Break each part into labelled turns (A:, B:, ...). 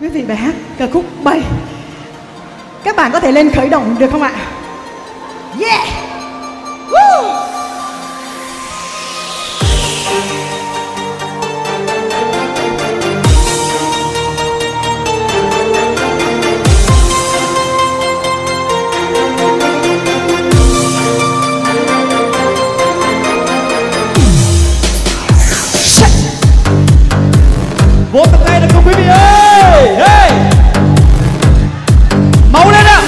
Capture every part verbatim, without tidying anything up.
A: quý vị bài hát ca khúc Bay. Các bạn có thể lên khởi động được không ạ? Yeah! Woo!
B: Vỗ tay tay được không quý vị ơi? Hey! Máu lên nào!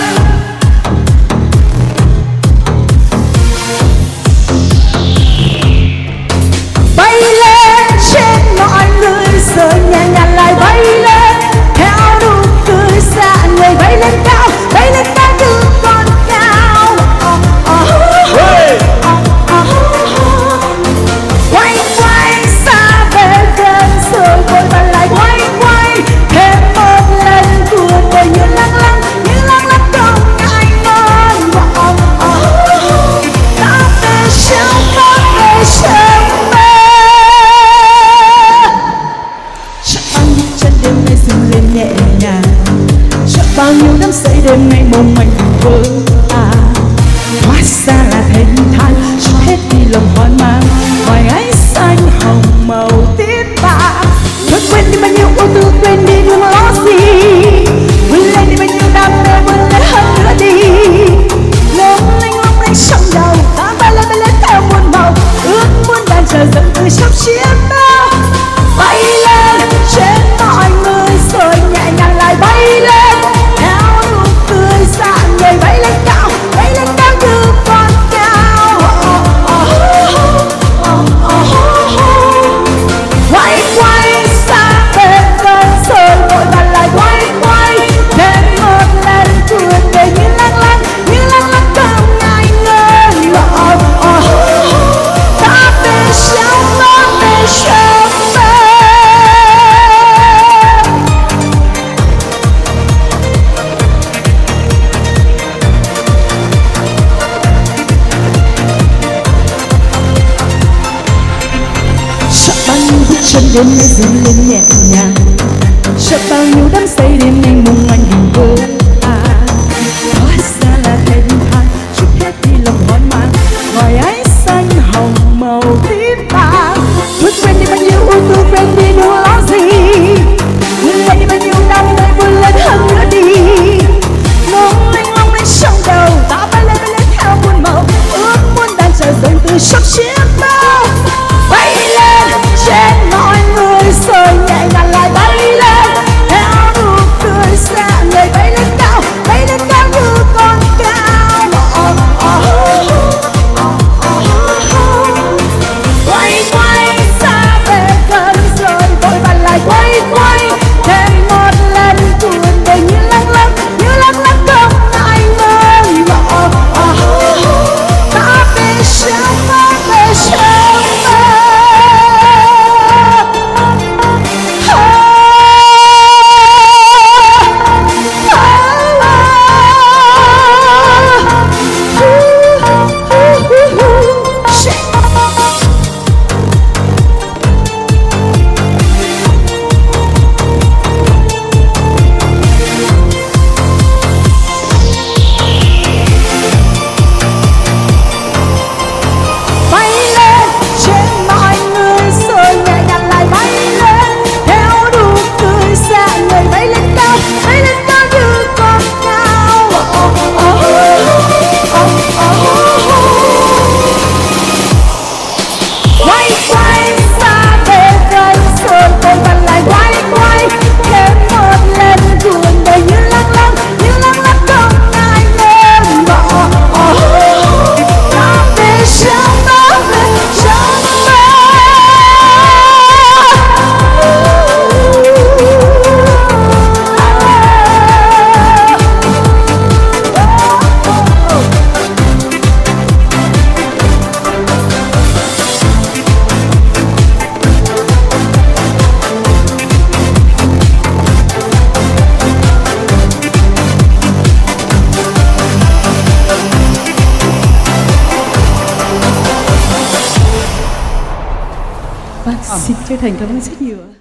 A: Bay lên trên mọi người rồi nhẹ nhàng lại bay lên theo nụ cười xa người, bay lên cao, bay lên cao như con cao. Oh, oh,
B: Hey!
A: oh, oh, oh. Quay quay xa về gần rồi vội vàng lại quay quay thêm một lần, cuộc đời như lăng lăng như lăng lăng không ngại ngần. Oh, oh, oh. Ta về trong ta về trong mơ, chắc bao nhiêu chân đêm nay dừng lên nhẹ nhàng, chắc bao nhiêu đắm say đêm nay mong manh vỡ à. Hóa ra là thênh thang cho hết đi lòng hoang mang, ngoài ấy xanh hồng màu tím bạc. Thôi quên đi bao nhiêu ưu tư, quên đi những lo gì, vươn lên đi bao nhiêu đam mê, vươn lên hơn nữa đi. Lung linh lung linh trong đầu ta bay lên bay lên theo muôn màu, ước muốn đàn chờ dần từ trong chiến bao. Bay lên trên mọi người rồi nhẹ nhàng lại bay lên theo nụ cười rạng người, bay lên cao, bay lên cao như con cao. Oh, oh, oh, oh, oh, oh. Quay quay xa về gần rồi vội vàng lại quay quay thêm một lần, cuộc đời như lăng lăng như lăng lăng không ngại ngần. Oh, oh, oh. Ta về trong mơ, về trong mơ. Chắc bao nhiêu bước chân đêm nay dừng lên nhẹ nhàng, chắc bao nhiêu đắm say đêm nay mong manh hình vỡ à. Hóa ra là thênh thang chút hết đi lòng hoang mang, ngoài ấy xanh hồng màu tím bạc. Thôi quên đi bao nhiêu ưu tư, quên đi những lo gì, vươn lên đi bao nhiêu đam mê, vươn lên hơn nữa đi. Lung linh lung linh trong đầu ta bay lên bay lên theo muôn màu, ước muốn đàn chờ dần từ trong chiến bao. Bay lên trên mọi người rồi nhẹ nhàng lại bay lên theo nụ cười xa người, bay lên cao, bay lên cao như con cao. Oh, oh, oh, oh, oh. Quay quay xa về gần rồi vội vàng lại quay quay thêm một lần, cuộc đời như lăng lăng như lăng lăng không ngại ngần. Oh, oh, oh. Ta về trong mơ, về trong mơ. Bay lên trên mọi người rồi nhẹ nhàng lại bay lên theo nụ cười xa người, bay lên cao, bay lên cao như con cao. Oh, oh, oh, oh, oh, oh. Quay quay xa về gần rồi vội vàng lại quay quay thêm một lần, cuộc đời như lăng lăng như lăng lăng không ngại ngần. Oh, oh, oh. Ta về trong mơ, về trong mơ. Bác xin chân thành cảm ơn rất nhiều.